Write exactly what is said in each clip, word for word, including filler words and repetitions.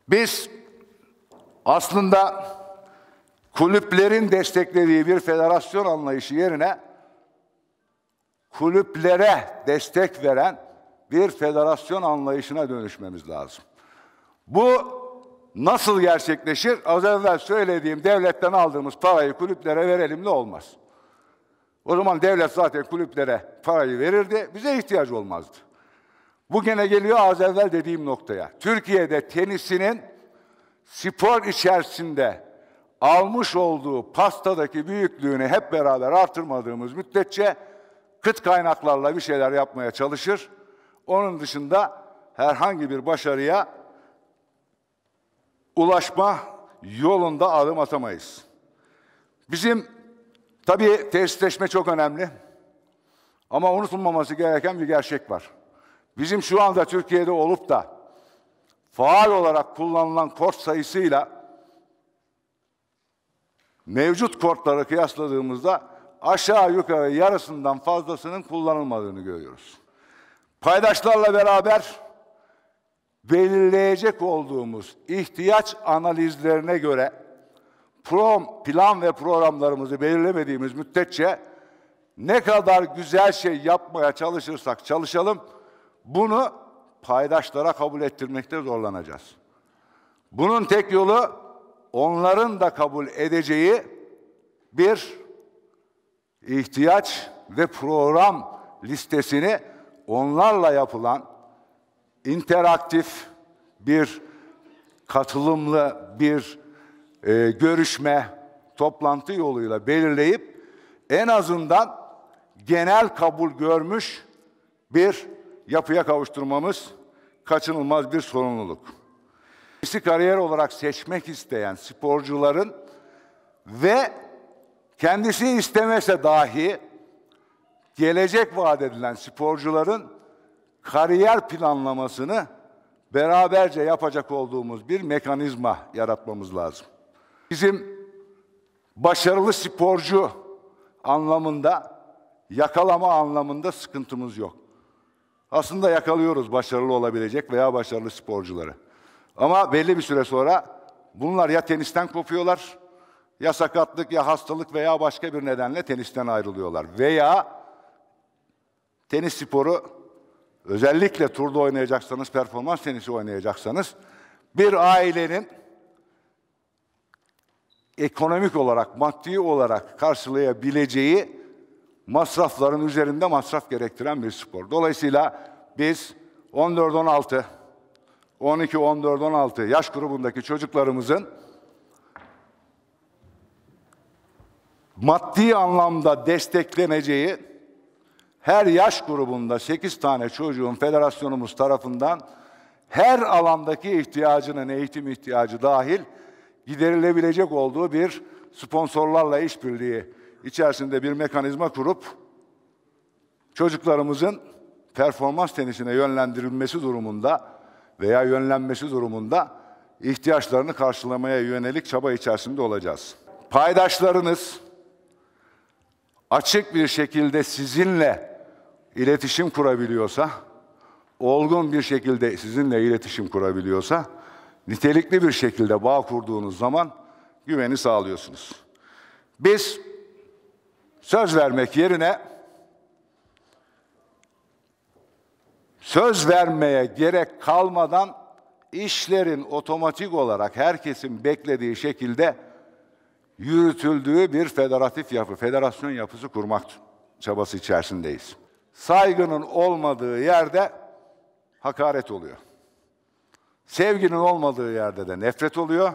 Biz aslında kulüplerin desteklediği bir federasyon anlayışı yerine kulüplere destek veren bir federasyon anlayışına dönüşmemiz lazım. Bu nasıl gerçekleşir? Az evvel söylediğim devletten aldığımız parayı kulüplere verelim de olmaz. O zaman devlet zaten kulüplere parayı verirdi, bize ihtiyacı olmazdı. Bu gene geliyor az evvel dediğim noktaya. Türkiye'de tenisinin spor içerisinde almış olduğu pastadaki büyüklüğünü hep beraber artırmadığımız müddetçe kıt kaynaklarla bir şeyler yapmaya çalışır. Onun dışında herhangi bir başarıya ulaşma yolunda adım atamayız. Bizim tabii tesisleşme çok önemli. Ama unutulmaması gereken bir gerçek var. Bizim şu anda Türkiye'de olup da faal olarak kullanılan kort sayısıyla mevcut kortları kıyasladığımızda aşağı yukarı yarısından fazlasının kullanılmadığını görüyoruz. Paydaşlarla beraber belirleyecek olduğumuz ihtiyaç analizlerine göre prom, plan ve programlarımızı belirlemediğimiz müddetçe ne kadar güzel şey yapmaya çalışırsak çalışalım, bunu paydaşlara kabul ettirmekte zorlanacağız. Bunun tek yolu onların da kabul edeceği bir ihtiyaç ve program listesini onlarla yapılan interaktif bir katılımlı bir e, görüşme, toplantı yoluyla belirleyip en azından genel kabul görmüş bir yapıya kavuşturmamız kaçınılmaz bir sorumluluk. Tenisi kariyer olarak seçmek isteyen sporcuların ve kendisi istemese dahi gelecek vaat edilen sporcuların kariyer planlamasını beraberce yapacak olduğumuz bir mekanizma yaratmamız lazım. Bizim başarılı sporcu anlamında, yakalama anlamında sıkıntımız yok. Aslında yakalıyoruz başarılı olabilecek veya başarılı sporcuları. Ama belli bir süre sonra bunlar ya tenisten kopuyorlar, ya sakatlık, ya hastalık veya başka bir nedenle tenisten ayrılıyorlar. Veya tenis sporu, özellikle turda oynayacaksanız, performans tenisi oynayacaksanız, bir ailenin ekonomik olarak, maddi olarak karşılayabileceği masrafların üzerinde masraf gerektiren bir spor. Dolayısıyla biz on dört on altı, on iki on dört on altı yaş grubundaki çocuklarımızın maddi anlamda destekleneceği, her yaş grubunda sekiz tane çocuğun federasyonumuz tarafından her alandaki ihtiyacının, eğitim ihtiyacı dahil giderilebilecek olduğu bir sponsorlarla işbirliği içerisinde bir mekanizma kurup çocuklarımızın performans tenisine yönlendirilmesi durumunda veya yönlenmesi durumunda ihtiyaçlarını karşılamaya yönelik çaba içerisinde olacağız. Paydaşlarınız açık bir şekilde sizinle iletişim kurabiliyorsa, olgun bir şekilde sizinle iletişim kurabiliyorsa, nitelikli bir şekilde bağ kurduğunuz zaman güveni sağlıyorsunuz. Biz söz vermek yerine söz vermeye gerek kalmadan işlerin otomatik olarak herkesin beklediği şekilde yürütüldüğü bir federatif yapı, federasyon yapısı kurmak çabası içerisindeyiz. Saygının olmadığı yerde hakaret oluyor. Sevginin olmadığı yerde de nefret oluyor.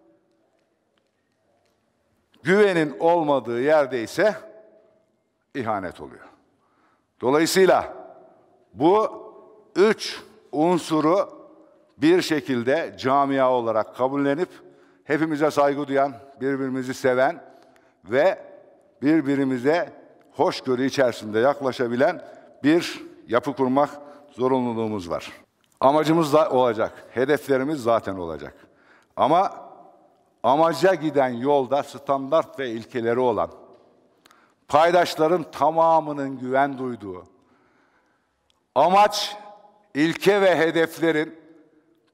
Güvenin olmadığı yerde ise ihanet oluyor. Dolayısıyla bu üç unsuru bir şekilde camia olarak kabullenip hepimize saygı duyan, birbirimizi seven ve birbirimize hoşgörü içerisinde yaklaşabilen bir yapı kurmak zorunluluğumuz var. Amacımız da olacak, hedeflerimiz zaten olacak. Ama amaca giden yolda standart ve ilkeleri olan, paydaşların tamamının güven duyduğu, amaç, ilke ve hedeflerin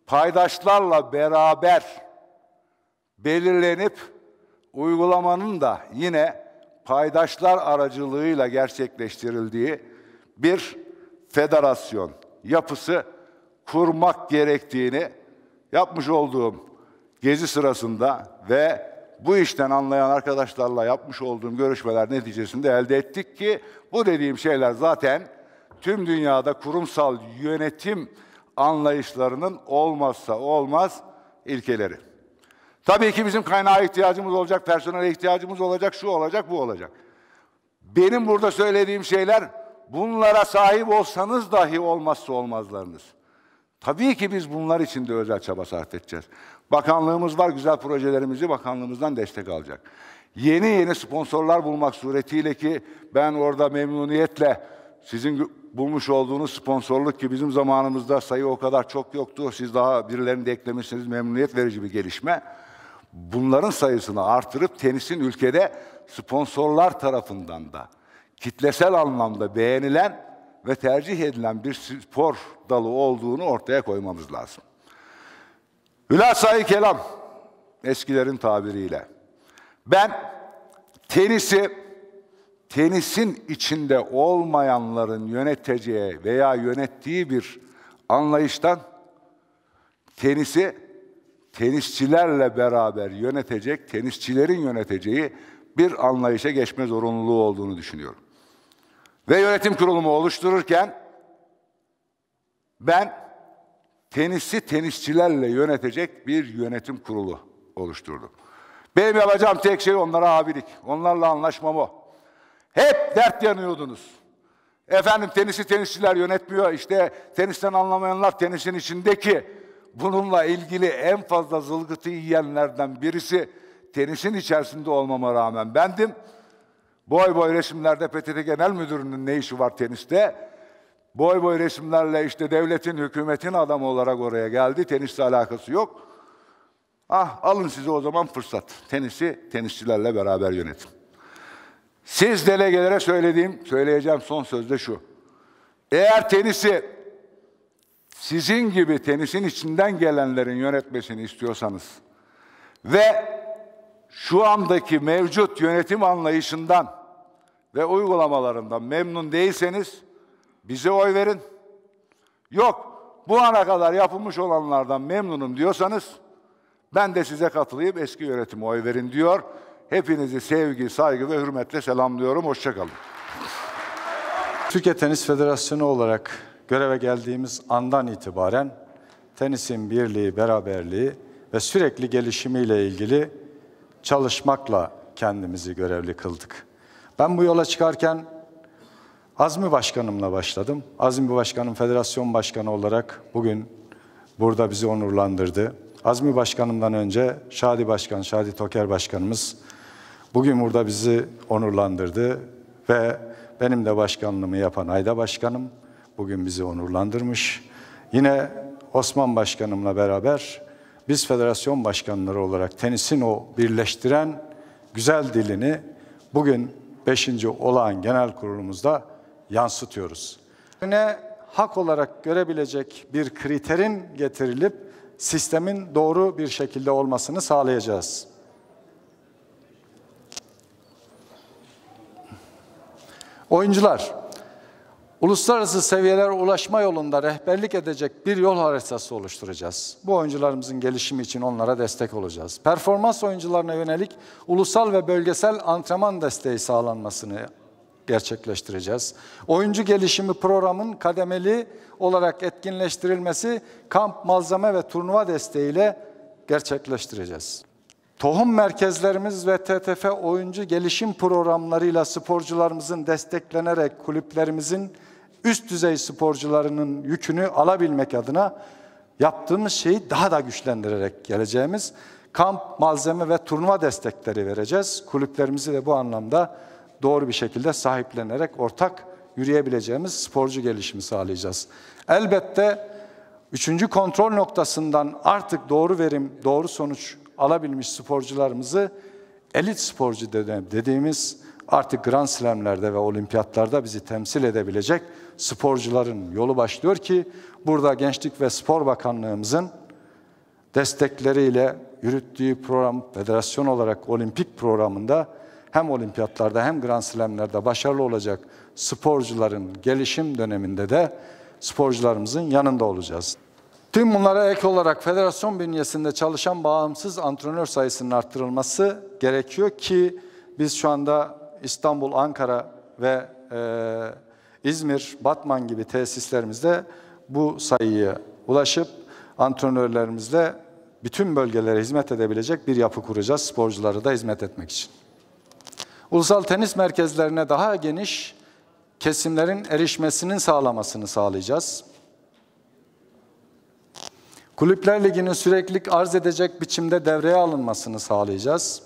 paydaşlarla beraber belirlenip uygulamanın da yine paydaşlar aracılığıyla gerçekleştirildiği bir federasyon yapısı kurmak gerektiğini yapmış olduğum gezi sırasında ve bu işten anlayan arkadaşlarla yapmış olduğum görüşmeler neticesinde elde ettik ki bu dediğim şeyler zaten tüm dünyada kurumsal yönetim anlayışlarının olmazsa olmaz ilkeleri. Tabii ki bizim kaynağa ihtiyacımız olacak, personele ihtiyacımız olacak, şu olacak, bu olacak. Benim burada söylediğim şeyler bunlara sahip olsanız dahi olmazsa olmazlarınız. Tabii ki biz bunlar için de özel çaba sarf edeceğiz. Bakanlığımız var, güzel projelerimizi bakanlığımızdan destek alacak. Yeni yeni sponsorlar bulmak suretiyle ki ben orada memnuniyetle sizin bulmuş olduğunuz sponsorluk ki bizim zamanımızda sayı o kadar çok yoktu. Siz daha birilerini de eklemişsiniz, memnuniyet verici bir gelişme. Bunların sayısını artırıp tenisin ülkede sponsorlar tarafından da kitlesel anlamda beğenilen ve tercih edilen bir spor dalı olduğunu ortaya koymamız lazım. Hülasa-i kelam, eskilerin tabiriyle. Ben tenisi, tenisin içinde olmayanların yöneteceği veya yönettiği bir anlayıştan, tenisi tenisçilerle beraber yönetecek, tenisçilerin yöneteceği bir anlayışa geçme zorunluluğu olduğunu düşünüyorum. Ve yönetim kurulumu oluştururken ben tenisi tenisçilerle yönetecek bir yönetim kurulu oluşturdum. Benim yapacağım tek şey onlara abilik. Onlarla anlaşmam o. Hep dert yanıyordunuz. Efendim tenisi tenisçiler yönetmiyor. İşte tenisten anlamayanlar tenisin içindeki. Bununla ilgili en fazla zılgıtı yiyenlerden birisi tenisin içerisinde olmama rağmen bendim. Boy boy resimlerde P T T Genel Müdürü'nün ne işi var teniste? Boy boy resimlerle işte devletin, hükümetin adamı olarak oraya geldi. Tenisle alakası yok. Ah alın size o zaman fırsat. Tenisi tenisçilerle beraber yönetin. Siz delegelere söylediğim, söyleyeceğim son söz de şu. Eğer tenisi sizin gibi tenisin içinden gelenlerin yönetmesini istiyorsanız ve şu andaki mevcut yönetim anlayışından ve uygulamalarından memnun değilseniz bize oy verin. Yok, bu ana kadar yapılmış olanlardan memnunum diyorsanız ben de size katılayım, eski yönetime oy verin diyor. Hepinizi sevgi, saygı ve hürmetle selamlıyorum. Hoşça kalın. Türkiye Tenis Federasyonu olarak göreve geldiğimiz andan itibaren tenisin birliği, beraberliği ve sürekli gelişimiyle ilgili çalışmakla kendimizi görevli kıldık. Ben bu yola çıkarken Azmi Başkanımla başladım. Azmi Başkanım federasyon başkanı olarak bugün burada bizi onurlandırdı. Azmi Başkanım'dan önce Şadi Başkan, Şadi Toker Başkanımız bugün burada bizi onurlandırdı ve benim de başkanlığımı yapan Ayda Başkanım bugün bizi onurlandırmış. Yine Osman Başkanımla beraber biz federasyon başkanları olarak tenisin o birleştiren güzel dilini bugün beşinci olağan genel kurulumuzda yansıtıyoruz. Öne hak olarak görebilecek bir kriterin getirilip sistemin doğru bir şekilde olmasını sağlayacağız. Oyuncular, uluslararası seviyelere ulaşma yolunda rehberlik edecek bir yol haritası oluşturacağız. Bu oyuncularımızın gelişimi için onlara destek olacağız. Performans oyuncularına yönelik ulusal ve bölgesel antrenman desteği sağlanmasını gerçekleştireceğiz. Oyuncu gelişimi programının kademeli olarak etkinleştirilmesi kamp, malzeme ve turnuva desteğiyle gerçekleştireceğiz. Tohum merkezlerimiz ve T T F oyuncu gelişim programlarıyla sporcularımızın desteklenerek kulüplerimizin üst düzey sporcularının yükünü alabilmek adına yaptığımız şeyi daha da güçlendirerek geleceğimiz kamp, malzeme ve turnuva destekleri vereceğiz. Kulüplerimizi de bu anlamda doğru bir şekilde sahiplenerek ortak yürüyebileceğimiz sporcu gelişimi sağlayacağız. Elbette üçüncü kontrol noktasından artık doğru verim, doğru sonuç alabilmiş sporcularımızı elit sporcu dediğimiz artık Grand Slam'lerde ve olimpiyatlarda bizi temsil edebilecek sporcuların yolu başlıyor ki burada Gençlik ve Spor Bakanlığımızın destekleriyle yürüttüğü program, federasyon olarak olimpik programında hem olimpiyatlarda hem Grand Slam'lerde başarılı olacak sporcuların gelişim döneminde de sporcularımızın yanında olacağız. Tüm bunlara ek olarak federasyon bünyesinde çalışan bağımsız antrenör sayısının arttırılması gerekiyor ki biz şu anda İstanbul, Ankara ve e, İzmir, Batman gibi tesislerimizde bu sayıya ulaşıp antrenörlerimizle bütün bölgelere hizmet edebilecek bir yapı kuracağız, sporculara da hizmet etmek için. Ulusal tenis merkezlerine daha geniş kesimlerin erişmesinin sağlamasını sağlayacağız. Kulüpler Ligi'nin süreklilik arz edecek biçimde devreye alınmasını sağlayacağız.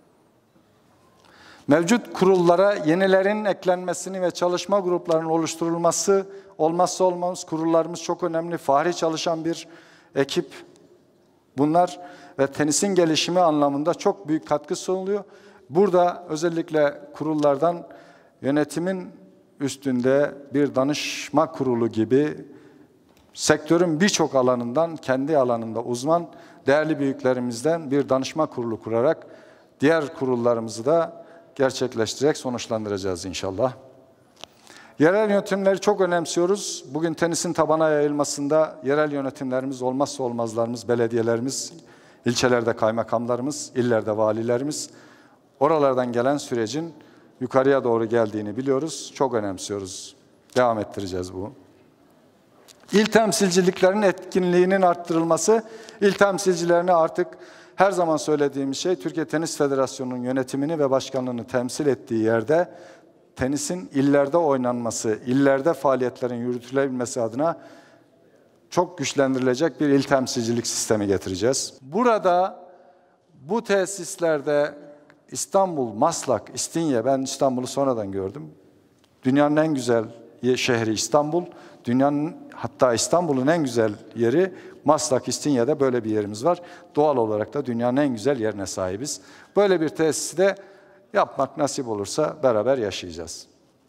Mevcut kurullara yenilerin eklenmesini ve çalışma gruplarının oluşturulması olmazsa olmaz. Kurullarımız çok önemli, fahri çalışan bir ekip bunlar ve tenisin gelişimi anlamında çok büyük katkı sunuluyor. Burada özellikle kurullardan yönetimin üstünde bir danışma kurulu gibi sektörün birçok alanından kendi alanında uzman değerli büyüklerimizden bir danışma kurulu kurarak diğer kurullarımızı da gerçekleştirerek sonuçlandıracağız inşallah. Yerel yönetimleri çok önemsiyoruz. Bugün tenisin tabana yayılmasında yerel yönetimlerimiz olmazsa olmazlarımız, belediyelerimiz, ilçelerde kaymakamlarımız, illerde valilerimiz, oralardan gelen sürecin yukarıya doğru geldiğini biliyoruz. Çok önemsiyoruz. Devam ettireceğiz bu. İl temsilciliklerinin etkinliğinin arttırılması, il temsilcilerini artık her zaman söylediğimiz şey Türkiye Tenis Federasyonu'nun yönetimini ve başkanlığını temsil ettiği yerde tenisin illerde oynanması, illerde faaliyetlerin yürütülebilmesi adına çok güçlendirilecek bir il temsilcilik sistemi getireceğiz. Burada bu tesislerde İstanbul, Maslak, İstinye, ben İstanbul'u sonradan gördüm. Dünyanın en güzel şehri İstanbul, dünyanın hatta İstanbul'un en güzel yeri Maslak, İstinye'de böyle bir yerimiz var. Doğal olarak da dünyanın en güzel yerine sahibiz. Böyle bir tesisi de yapmak nasip olursa beraber yaşayacağız.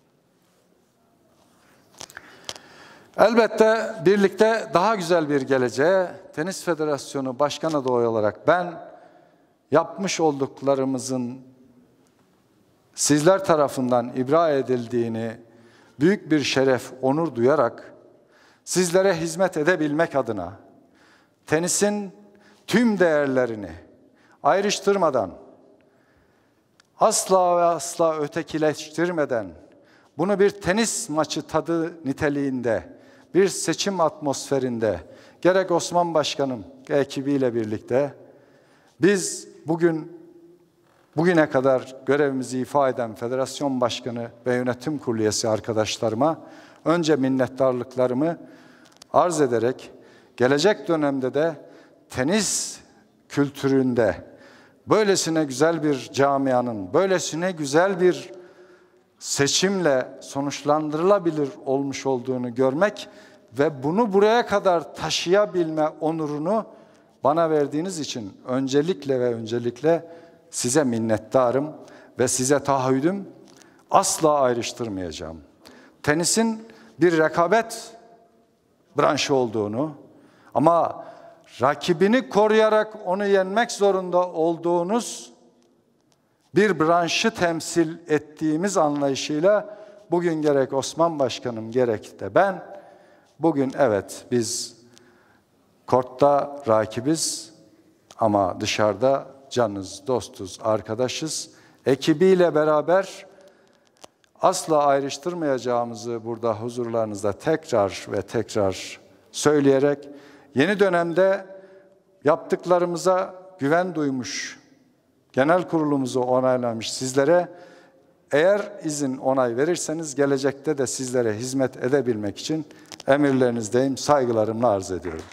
Elbette birlikte daha güzel bir geleceğe Tenis Federasyonu Başkan adayı olarak ben yapmış olduklarımızın sizler tarafından ibra edildiğini büyük bir şeref, onur duyarak sizlere hizmet edebilmek adına tenisin tüm değerlerini ayrıştırmadan, asla ve asla ötekileştirmeden, bunu bir tenis maçı tadı niteliğinde, bir seçim atmosferinde, gerek Osman Başkanım ekibiyle birlikte, biz bugün, bugüne kadar görevimizi ifa eden Federasyon Başkanı ve Yönetim Kurulu üyesi arkadaşlarıma önce minnettarlıklarımı arz ederek, gelecek dönemde de tenis kültüründe böylesine güzel bir camianın, böylesine güzel bir seçimle sonuçlandırılabilir olmuş olduğunu görmek ve bunu buraya kadar taşıyabilme onurunu bana verdiğiniz için öncelikle ve öncelikle size minnettarım ve size taahhüdüm asla ayrıştırmayacağım. Tenisin bir rekabet branşı olduğunu ama rakibini koruyarak onu yenmek zorunda olduğunuz bir branşı temsil ettiğimiz anlayışıyla bugün gerek Osman Başkanım gerek de ben bugün evet biz kortta rakibiz ama dışarıda canız, dostuz, arkadaşız. Ekibiyle beraber asla ayrıştırmayacağımızı burada huzurlarınızda tekrar ve tekrar söyleyerek yeni dönemde yaptıklarımıza güven duymuş, genel kurulumuzu onaylamış sizlere eğer izin onay verirseniz gelecekte de sizlere hizmet edebilmek için emirlerinizdeyim, saygılarımla arz ediyorum.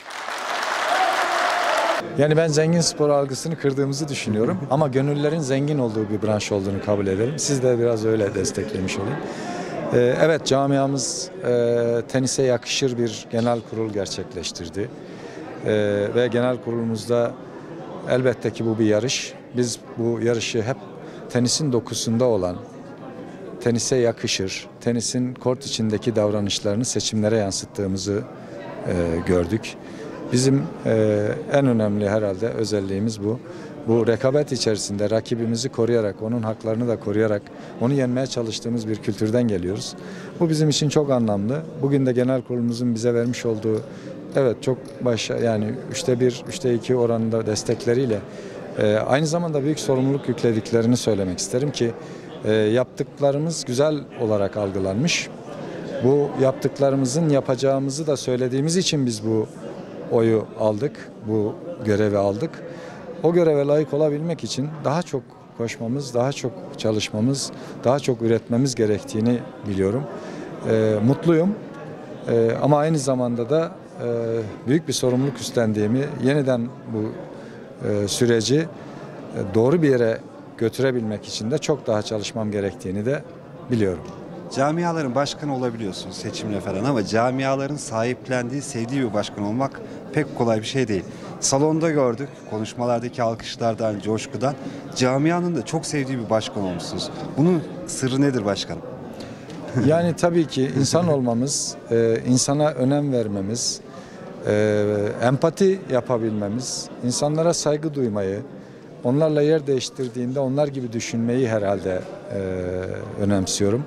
Yani ben zengin spor algısını kırdığımızı düşünüyorum ama gönüllülerin zengin olduğu bir branş olduğunu kabul edelim. Siz de biraz öyle desteklemiş olun. Ee, evet camiamız e, tenise yakışır bir genel kurul gerçekleştirdi. Ee, ve genel kurulumuzda elbette ki bu bir yarış. Biz bu yarışı hep tenisin dokusunda olan, tenise yakışır, tenisin kort içindeki davranışlarını seçimlere yansıttığımızı e, gördük. Bizim e, en önemli herhalde özelliğimiz bu. Bu rekabet içerisinde rakibimizi koruyarak, onun haklarını da koruyarak onu yenmeye çalıştığımız bir kültürden geliyoruz. Bu bizim için çok anlamlı. Bugün de genel kurulumuzun bize vermiş olduğu, evet çok başa yani üçte bir, üçte iki oranında destekleriyle e, aynı zamanda büyük sorumluluk yüklediklerini söylemek isterim ki e, yaptıklarımız güzel olarak algılanmış. Bu yaptıklarımızın yapacağımızı da söylediğimiz için biz bu oyu aldık, bu görevi aldık. O göreve layık olabilmek için daha çok koşmamız, daha çok çalışmamız, daha çok üretmemiz gerektiğini biliyorum. E, mutluyum e, ama aynı zamanda da e, büyük bir sorumluluk üstlendiğimi, yeniden bu e, süreci e, doğru bir yere götürebilmek için de çok daha çalışmam gerektiğini de biliyorum. Camiaların başkanı olabiliyorsunuz seçimle falan ama camiaların sahiplendiği, sevdiği bir başkan olmak pek kolay bir şey değil. Salonda gördük, konuşmalardaki alkışlardan, coşkudan camianın da çok sevdiği bir başkan olmuşsunuz. Bunun sırrı nedir başkanım? Yani tabii ki insan olmamız, e, insana önem vermemiz, e, empati yapabilmemiz, insanlara saygı duymayı, onlarla yer değiştirdiğinde onlar gibi düşünmeyi herhalde e, önemsiyorum.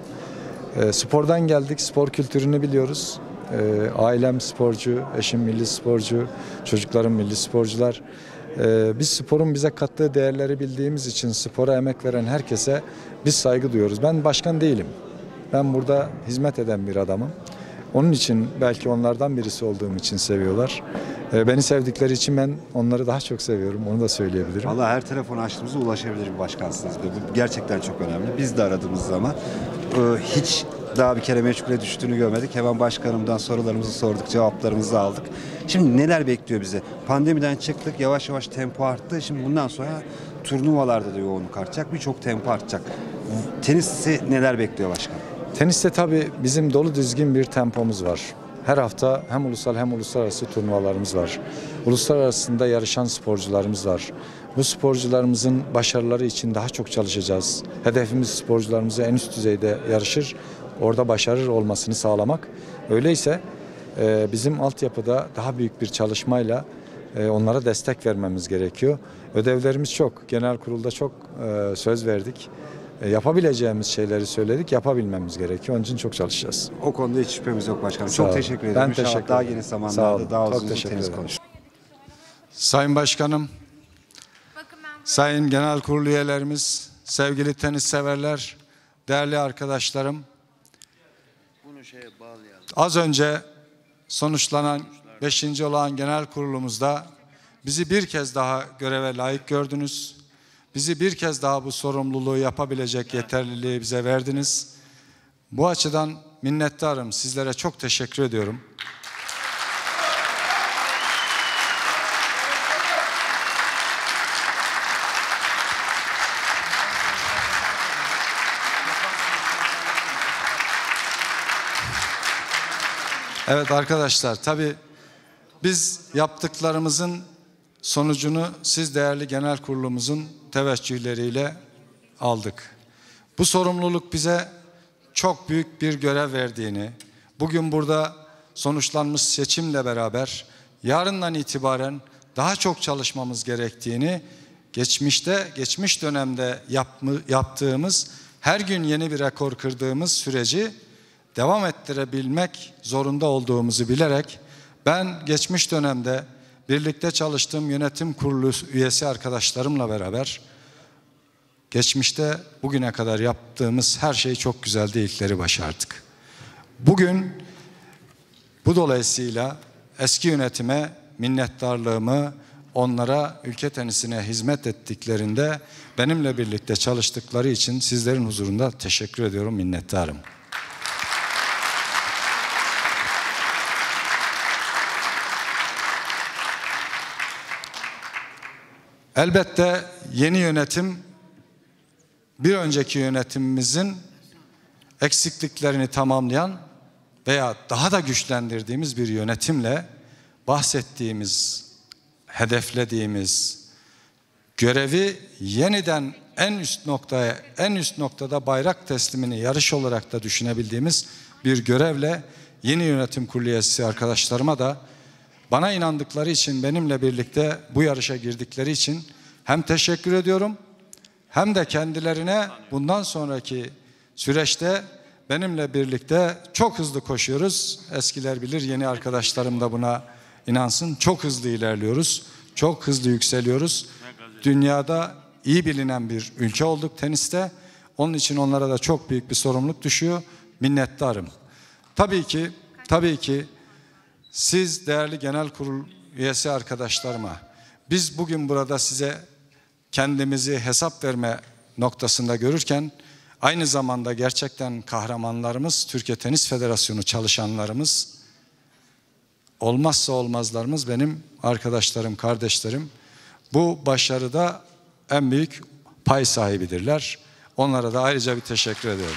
E, spordan geldik, spor kültürünü biliyoruz. E, ailem sporcu, eşim milli sporcu, çocuklarım milli sporcular. E, biz sporun bize kattığı değerleri bildiğimiz için spora emek veren herkese biz saygı duyuyoruz. Ben başkan değilim. Ben burada hizmet eden bir adamım. Onun için belki onlardan birisi olduğum için seviyorlar. E, beni sevdikleri için ben onları daha çok seviyorum. Onu da söyleyebilirim. Vallahi her telefonu açtığımızda ulaşabilir bir başkansınız. Bu gerçekten çok önemli. Biz de aradığımız zaman e, hiç daha bir kere meşgule düştüğünü görmedik. Hemen başkanımdan sorularımızı sorduk, cevaplarımızı aldık. Şimdi neler bekliyor bize? Pandemiden çıktık, yavaş yavaş tempo arttı. Şimdi bundan sonra turnuvalarda da yoğunluk artacak, birçok tempo artacak. Tenisi neler bekliyor başkanım? Teniste tabii bizim dolu dizgin bir tempomuz var. Her hafta hem ulusal hem uluslararası turnuvalarımız var. Uluslararasında yarışan sporcularımız var. Bu sporcularımızın başarıları için daha çok çalışacağız. Hedefimiz sporcularımızı en üst düzeyde yarışır, orada başarır olmasını sağlamak. Öyleyse e, bizim altyapıda daha büyük bir çalışmayla e, onlara destek vermemiz gerekiyor. Ödevlerimiz çok. Genel kurulda çok e, söz verdik. E, yapabileceğimiz şeyleri söyledik, yapabilmemiz gerekiyor. Onun için çok çalışacağız. O konuda hiç şüphemiz yok başkanım. Sağ Çok olun. teşekkür ederim. Ben İnşallah teşekkür daha ederim. geniş Sağ olun. zamanlarda daha Çok uzun teşekkür tenis ederim. konuşuruz. Sayın Başkanım, Sayın Genel Kurulu üyelerimiz, sevgili tenis severler, değerli arkadaşlarım. Az önce sonuçlanan beşinci olağan genel kurulumuzda bizi bir kez daha göreve layık gördünüz. Bizi bir kez daha bu sorumluluğu yapabilecek yeterliliği bize verdiniz. Bu açıdan minnettarım. Sizlere çok teşekkür ediyorum. Evet arkadaşlar, tabii biz yaptıklarımızın sonucunu siz değerli genel kurulumuzun teveccühleriyle aldık. Bu sorumluluk bize çok büyük bir görev verdiğini, bugün burada sonuçlanmış seçimle beraber yarından itibaren daha çok çalışmamız gerektiğini, geçmişte, geçmiş dönemde yapma, yaptığımız, her gün yeni bir rekor kırdığımız süreci devam ettirebilmek zorunda olduğumuzu bilerek ben geçmiş dönemde birlikte çalıştığım yönetim kurulu üyesi arkadaşlarımla beraber geçmişte bugüne kadar yaptığımız her şey çok güzeldi, ilkleri başardık. Bugün bu dolayısıyla eski yönetime minnettarlığımı, onlara ülke tenisine hizmet ettiklerinde benimle birlikte çalıştıkları için sizlerin huzurunda teşekkür ediyorum, minnettarım. Elbette yeni yönetim bir önceki yönetimimizin eksikliklerini tamamlayan veya daha da güçlendirdiğimiz bir yönetimle bahsettiğimiz, hedeflediğimiz görevi yeniden en üst noktaya, en üst noktada bayrak teslimini yarış olarak da düşünebildiğimiz bir görevle yeni yönetim kurulu üyesi arkadaşlarıma da bana inandıkları için, benimle birlikte bu yarışa girdikleri için hem teşekkür ediyorum hem de kendilerine bundan sonraki süreçte benimle birlikte çok hızlı koşuyoruz. Eskiler bilir, yeni arkadaşlarım da buna inansın. Çok hızlı ilerliyoruz, çok hızlı yükseliyoruz. Dünyada iyi bilinen bir ülke olduk teniste. Onun için onlara da çok büyük bir sorumluluk düşüyor. Minnettarım. Tabii ki, tabii ki siz değerli genel kurul üyesi arkadaşlarıma, biz bugün burada size kendimizi hesap verme noktasında görürken aynı zamanda gerçekten kahramanlarımız, Türkiye Tenis Federasyonu çalışanlarımız, olmazsa olmazlarımız benim arkadaşlarım, kardeşlerim. Bu başarıda en büyük pay sahibidirler. Onlara da ayrıca bir teşekkür ediyorum.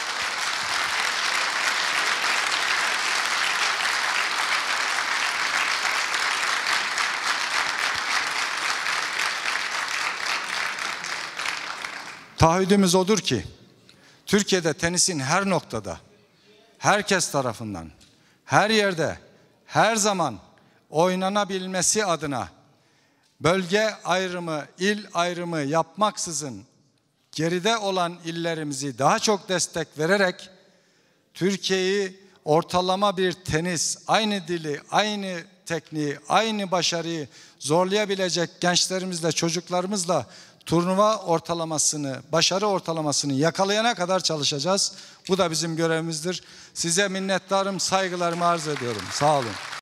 Taahhüdümüz odur ki, Türkiye'de tenisin her noktada, herkes tarafından, her yerde, her zaman oynanabilmesi adına bölge ayrımı, il ayrımı yapmaksızın geride olan illerimizi daha çok destek vererek Türkiye'yi ortalama bir tenis, aynı dili, aynı tekniği, aynı başarıyı zorlayabilecek gençlerimizle, çocuklarımızla turnuva ortalamasını, başarı ortalamasını yakalayana kadar çalışacağız. Bu da bizim görevimizdir. Size minnettarım, saygılarımı arz ediyorum. Sağ olun.